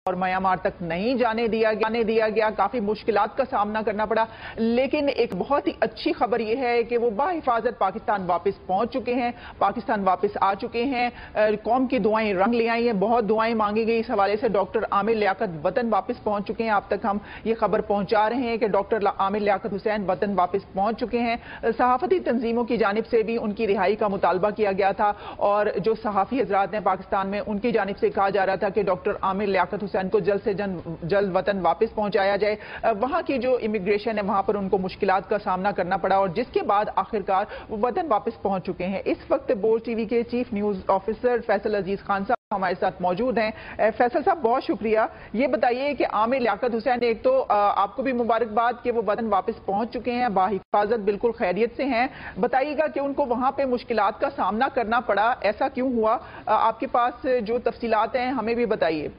اور म्यांमार तक नहीं जाने दिया गया। काफी मुश्किलात का सामना करना पड़ा, लेकिन एक बहुत ही अच्छी खबर यह है कि वो बाहिफाजत पाकिस्तान वापस पहुंच चुके हैं, पाकिस्तान वापस आ चुके हैं। कौम की दुआएं रंग ले आई हैं, बहुत दुआएं मांगी गई। इस हवाले से डॉक्टर आमिर लियाकत वतन वापस पहुंच चुके हैं। आप तक हम ये खबर पहुंचा रहे हैं कि डॉक्टर आमिर लियाकत हुसैन वतन वापस पहुंच चुके हैं। सहाफती तंजीमों की जानिब से भी उनकी रिहाई का मुतालबा किया गया था, और जो सहाफी हजरात हैं पाकिस्तान में, उनकी जानिब से कहा जा रहा था कि डॉक्टर आमिर लियाकत हुसैन को जल्द से जल्द वतन वापस पहुंचाया जाए। वहां की जो इमिग्रेशन है वहां पर उनको मुश्किलात का सामना करना पड़ा, और जिसके बाद आखिरकार वो वतन वापस पहुंच चुके हैं। इस वक्त बोर्ड टीवी के chief news officer Faisal Aziz Khan sahab हमारे साथ मौजूद हैं। फैसल साहब, बहुत शुक्रिया। ये बताइए कि आमिर लियाकत हुसैन, एक तो आपको भी मुबारकबाद कि वो वतन वापस पहुंच चुके हैं, बाहिफाजत बिल्कुल खैरियत से हैं। बताइएगा कि उनको वहां पे मुश्किलात का सामना करना पड़ा, ऐसा क्यों हुआ? आपके पास जो तफसीलात हैं हमें भी बताइए।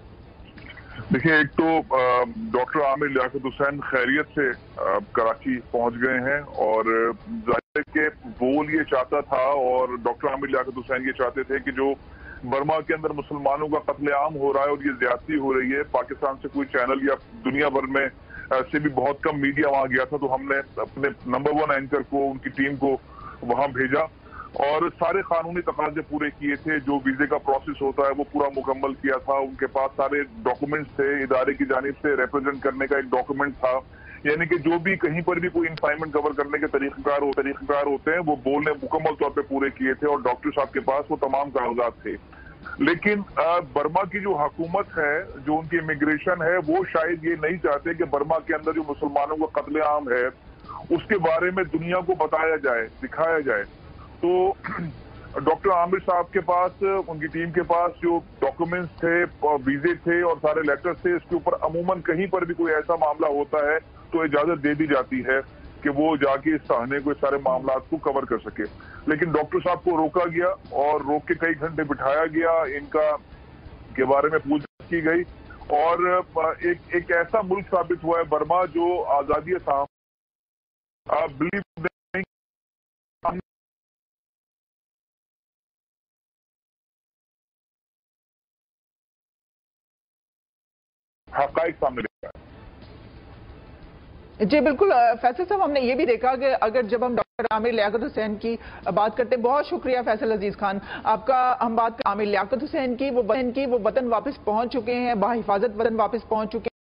देखिए, एक तो डॉक्टर आमिर लियाकत हुसैन खैरियत से कराची पहुंच गए हैं, और जाहिर है कि बोल ये चाहता था, और डॉक्टर आमिर लियाकत हुसैन ये चाहते थे कि जो बर्मा के अंदर मुसलमानों का कत्लेआम हो रहा है और ये ज्यादती हो रही है, पाकिस्तान से कोई चैनल या दुनिया भर में से भी बहुत कम मीडिया वहां गया था, तो हमने अपने नंबर 1 एंकर को, उनकी टीम को वहां भेजा और सारे कानूनी तकाजे पूरे किए थे। जो वीजे का प्रोसेस होता है वो पूरा मुकम्मल किया था। उनके पास सारे डॉक्यूमेंट्स थे, इदारे की जानिब से रिप्रेजेंट करने का एक डॉक्यूमेंट था, यानी कि जो भी कहीं पर भी कोई इंफाइनमेंट कवर करने के तरीक़ेकार होते हैं वो बोलने मुकम्मल तौर पे पूरे किए थे, और डॉक्टर साहब के पास वो तमाम कागजात थे। लेकिन बर्मा की जो हुकूमत है, जो उनकी इमिग्रेशन है, वो शायद ये नहीं चाहते कि बर्मा के अंदर जो मुसलमानों का कत्लेआम है उसके बारे में दुनिया को बताया जाए, दिखाया जाए। तो डॉक्टर आमिर साहब के पास, उनकी टीम के पास जो डॉक्यूमेंट्स थे, वीजे थे और सारे लेटर्स थे, इसके ऊपर अमूमन कहीं पर भी कोई ऐसा मामला होता है तो इजाजत दे दी जाती है कि वो जाके इस साहने को, इस सारे मामलात को कवर कर सके। लेकिन डॉक्टर साहब को रोका गया और रोक के कई घंटे बिठाया गया, इनका के बारे में पूछताछ की गई, और एक ऐसा मुल्क साबित हुआ है बर्मा जो आजादी बिलीव हक़ाइक़ सामने देखा है। जी बिल्कुल फैसल साहब, हमने ये भी देखा कि अगर जब हम डॉक्टर आमिर लियाकत हुसैन की बात करते हैं, बहुत शुक्रिया फैसल अजीज खान आपका। हम बात आमिर लियाकत हुसैन की, वो वतन वापस पहुंच चुके हैं, बाहिफाजत वतन वापस पहुंच चुके हैं।